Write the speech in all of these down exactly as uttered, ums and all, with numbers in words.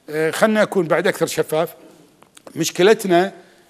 خلنا أكون بعد أكثر شفاف. مشكلتنا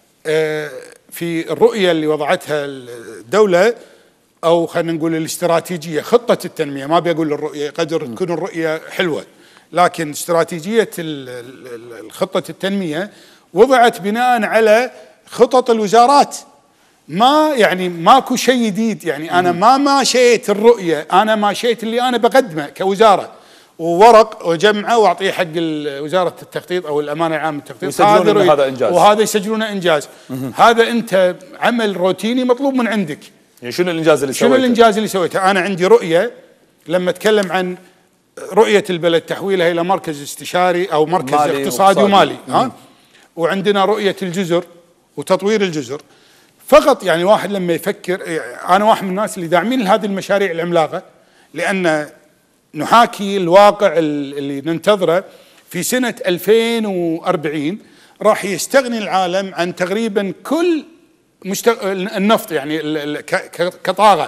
في الرؤية اللي وضعتها الدولة، أو خلينا نقول الاستراتيجية، خطة التنمية، ما بيقول الرؤية، قدر تكون الرؤية حلوة، لكن استراتيجية الخطة التنمية وضعت بناء على خطط الوزارات. ما يعني ماكو شيء جديد، يعني أنا ما ماشيت الرؤية، أنا ماشيت اللي أنا بقدمه كوزارة، وورق وجمعه واعطيه حق وزاره التخطيط او الامانه العامه للتخطيط، هذا هذا انجاز، وهذا يسجلونه انجاز. هذا انت عمل روتيني مطلوب من عندك. يعني شنو الانجاز اللي سويته؟ شنو الانجاز اللي سويته؟ انا عندي رؤيه، لما اتكلم عن رؤيه البلد تحويلها الى مركز استشاري او مركز اقتصادي ومالي، ها، وعندنا رؤيه الجزر وتطوير الجزر. فقط يعني واحد لما يفكر، انا واحد من الناس اللي داعمين لهذه المشاريع العملاقه، لان نحاكي الواقع اللي ننتظره. في سنة ألفين وأربعين راح يستغني العالم عن تقريبا كل مشتغ... النفط، يعني كطاقة.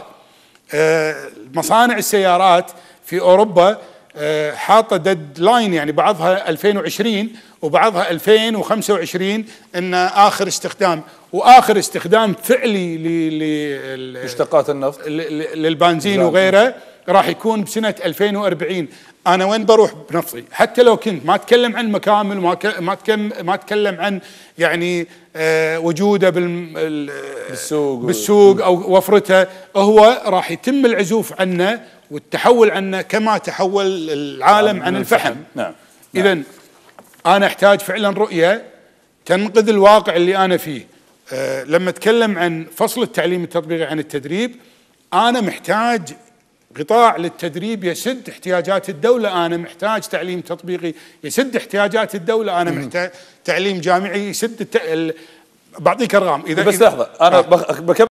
مصانع السيارات في أوروبا حاطة ديد لاين، يعني بعضها ألفين وعشرين وبعضها ألفين وخمسة وعشرين ان آخر استخدام، وآخر استخدام فعلي ل مشتقات النفط للبنزين وغيره راح يكون بسنة ألفين وأربعين. أنا وين بروح بنفطي؟ حتى لو كنت ما أتكلم عن مكامل، وما ما أتكلم ما أتكلم عن يعني آه وجوده بالسوق بالسوق أو وفرته، هو راح يتم العزوف عنه والتحول عنه كما تحول العالم عن الفحم. نعم. إذن أنا أحتاج فعلا رؤية تنقذ الواقع اللي أنا فيه. آه لما أتكلم عن فصل التعليم التطبيقي عن التدريب، أنا محتاج قطاع للتدريب يسد احتياجات الدولة، أنا محتاج تعليم تطبيقي يسد احتياجات الدولة، أنا محتاج تعليم جامعي يسد الت... ال... بعطيك أرقام. إذا بس لحظة، أنا آه. بكمل